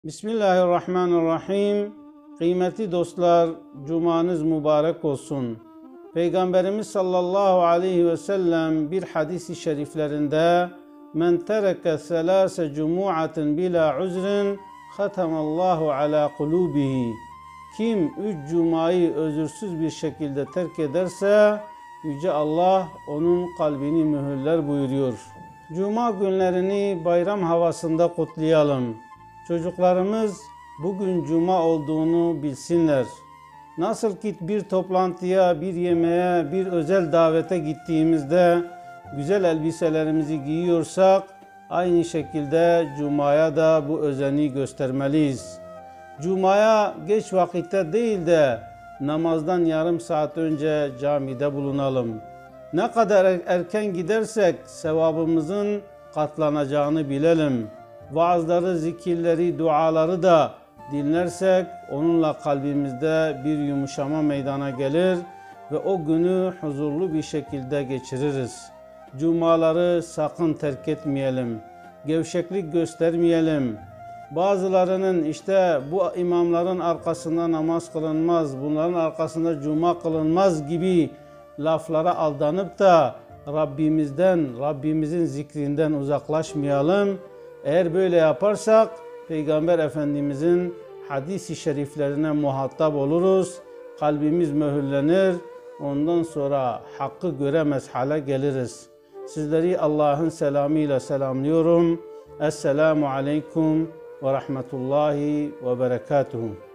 Bismillahirrahmanirrahim. Kıymetli dostlar, cumanız mübarek olsun. Peygamberimiz sallallahu aleyhi ve sellem bir hadis-i şeriflerinde "Men tereke selase cumu'atin bila uzrin khatamallahu ala kulubihi." Kim 3 cumayı özürsüz bir şekilde terk ederse Yüce Allah onun kalbini mühürler buyuruyor. Cuma günlerini bayram havasında kutlayalım. Çocuklarımız bugün cuma olduğunu bilsinler. Nasıl ki bir toplantıya, bir yemeğe, bir özel davete gittiğimizde güzel elbiselerimizi giyiyorsak, aynı şekilde cumaya da bu özeni göstermeliyiz. Cumaya geç vakitte değil de namazdan yarım saat önce camide bulunalım. Ne kadar erken gidersek sevabımızın katlanacağını bilelim. Vaazları, zikirleri, duaları da dinlersek onunla kalbimizde bir yumuşama meydana gelir ve o günü huzurlu bir şekilde geçiririz. Cumaları sakın terk etmeyelim. Gevşeklik göstermeyelim. Bazılarının işte bu imamların arkasında namaz kılınmaz, bunların arkasında cuma kılınmaz gibi laflara aldanıp da Rabbimizin zikrinden uzaklaşmayalım. Eğer böyle yaparsak Peygamber Efendimizin hadis-i şeriflerine muhatap oluruz. Kalbimiz mühürlenir. Ondan sonra hakkı göremez hale geliriz. Sizleri Allah'ın selamıyla selamlıyorum. Esselamu aleyküm ve rahmetullahi ve berekatuhu.